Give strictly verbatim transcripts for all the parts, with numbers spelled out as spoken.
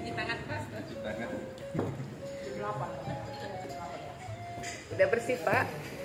Cuci tangan pas. Cuci tangan. Udah bersih, Pak.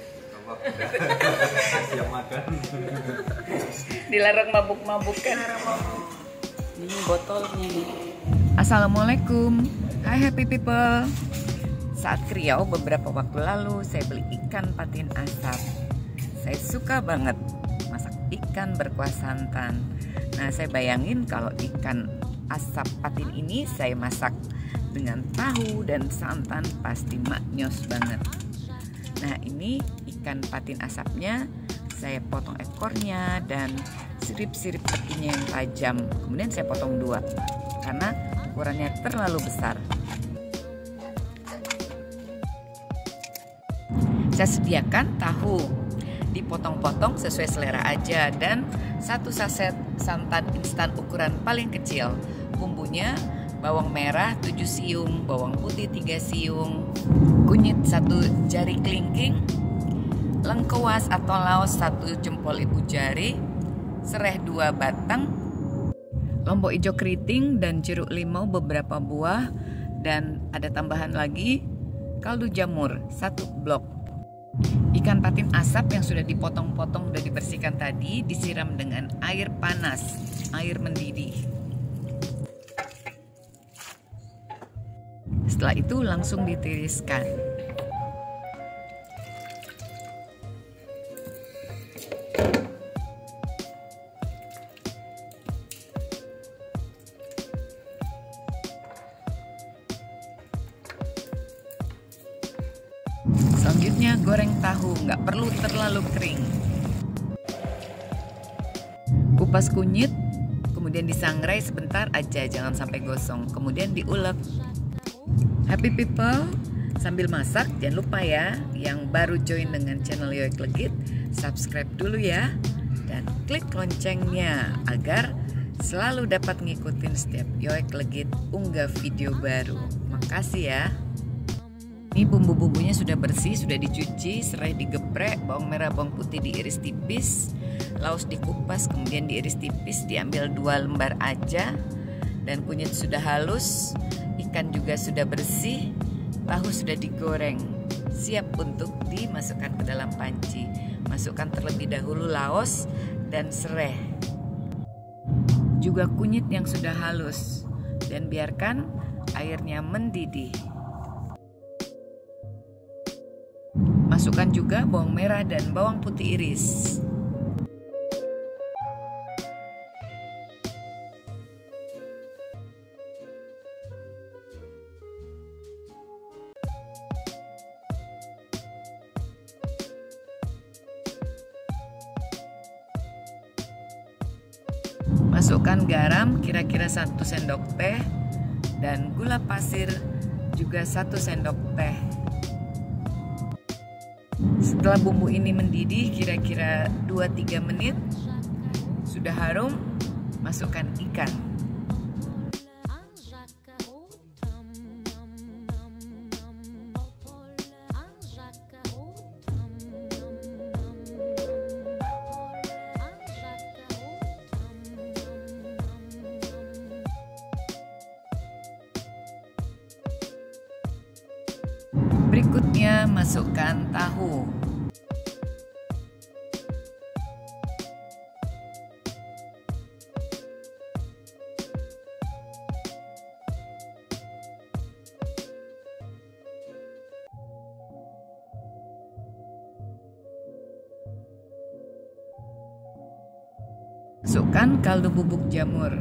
Siap makan. Dilarang mabuk-mabukan. Ini botolnya nih. Assalamualaikum. Hai happy people. Saat ke Riau beberapa waktu lalu saya beli ikan patin asap. Saya suka banget masak ikan berkuah santan. Nah, saya bayangin kalau ikan asap patin ini saya masak dengan tahu dan santan pasti maknyos banget. Nah, ini ikan patin asapnya saya potong ekornya dan sirip-sirip tepinya yang tajam. Kemudian saya potong dua karena ukurannya terlalu besar. Saya sediakan tahu, dipotong-potong sesuai selera aja, dan satu saset santan instan ukuran paling kecil. Bumbunya bawang merah tujuh siung, bawang putih tiga siung, kunyit satu jari kelingking, lengkuas atau laos satu jempol ibu jari, sereh dua batang, lombok hijau keriting dan jeruk limau beberapa buah, dan ada tambahan lagi kaldu jamur satu blok. Ikan patin asap yang sudah dipotong-potong dan dibersihkan tadi disiram dengan air panas, air mendidih. Setelah itu langsung ditiriskan. Selanjutnya goreng tahu, nggak perlu terlalu kering. Kupas kunyit, kemudian disangrai sebentar aja, jangan sampai gosong. Kemudian diulek. Happy people, sambil masak jangan lupa ya, yang baru join dengan channel Yoek Legit, subscribe dulu ya, dan klik loncengnya agar selalu dapat ngikutin setiap Yoek Legit unggah video baru. Makasih ya. Ini bumbu-bumbunya sudah bersih, sudah dicuci, serai digeprek, bawang merah, bawang putih diiris tipis, laos dikupas, kemudian diiris tipis, diambil dua lembar aja, dan kunyit sudah halus, ikan juga sudah bersih, tahu sudah digoreng, siap untuk dimasukkan ke dalam panci. Masukkan terlebih dahulu laos dan serai, juga kunyit yang sudah halus, dan biarkan airnya mendidih. Masukkan juga bawang merah dan bawang putih iris. Masukkan garam kira-kira satu sendok teh dan gula pasir juga satu sendok teh. Setelah bumbu ini mendidih kira-kira dua tiga menit, sudah harum, masukkan ikan. Berikutnya masukkan tahu. Masukkan kaldu bubuk jamur.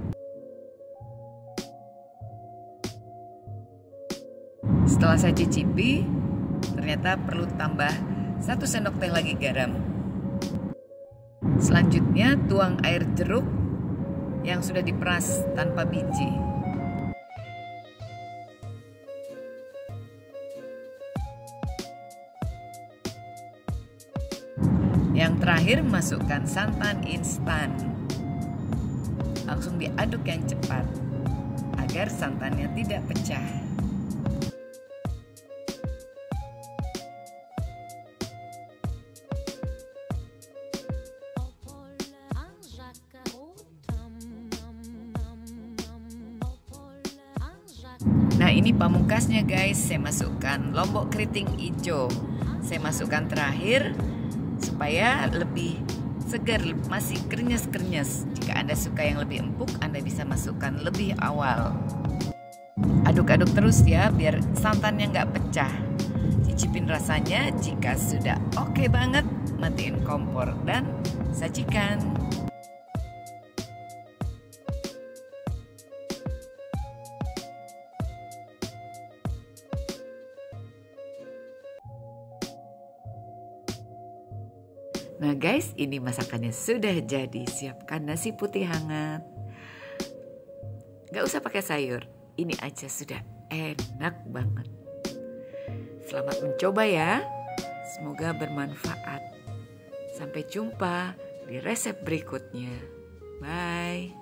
Setelah saya cicipi, ternyata perlu tambah satu sendok teh lagi garam. Selanjutnya tuang air jeruk yang sudah diperas tanpa biji. Yang terakhir masukkan santan instan. Langsung diaduk yang cepat agar santannya tidak pecah. Nah ini pamungkasnya guys, saya masukkan lombok keriting hijau. Saya masukkan terakhir supaya lebih segar, masih krenyes-krenyes. Jika Anda suka yang lebih empuk, Anda bisa masukkan lebih awal. Aduk-aduk terus ya, biar santannya nggak pecah. Cicipin rasanya, jika sudah oke banget, matiin kompor dan sajikan. Nah guys, ini masakannya sudah jadi. Siapkan nasi putih hangat. Gak usah pakai sayur, ini aja sudah enak banget. Selamat mencoba ya. Semoga bermanfaat. Sampai jumpa di resep berikutnya. Bye.